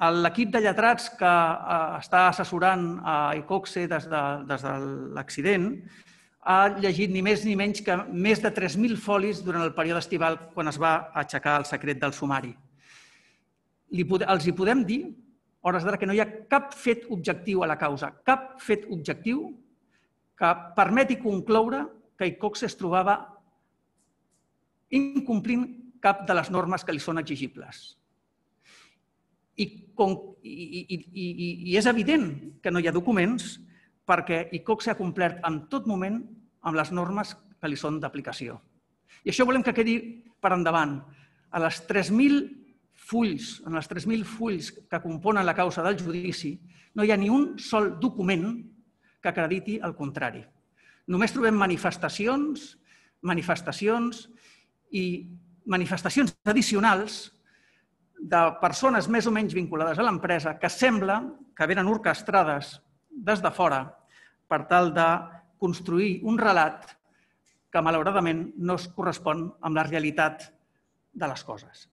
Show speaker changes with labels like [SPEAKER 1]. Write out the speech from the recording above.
[SPEAKER 1] L'equip de lletrats que està assessorant a Icoxe des de l'accident ha llegit ni més ni menys que més de 3.000 folis durant el període estival quan es va aixecar el secret del sumari. Els hi podem dir, a hores d'ara, que no hi ha cap fet objectiu a la causa, cap fet objectiu que permeti concloure que Icoxe es trobava incomplint cap de les normes que li són exigibles. I és evident que no hi ha documents perquè Icoxe ha complert en tot moment amb les normes que li són d'aplicació. I això volem que quedi per endavant. A les 3.000 fulls que componen la causa del judici no hi ha ni un sol document que acrediti el contrari. Només trobem manifestacions addicionals de persones més o menys vinculades a l'empresa que sembla que venen orquestrades des de fora per tal de construir un relat que malauradament no es correspon amb la realitat de les coses.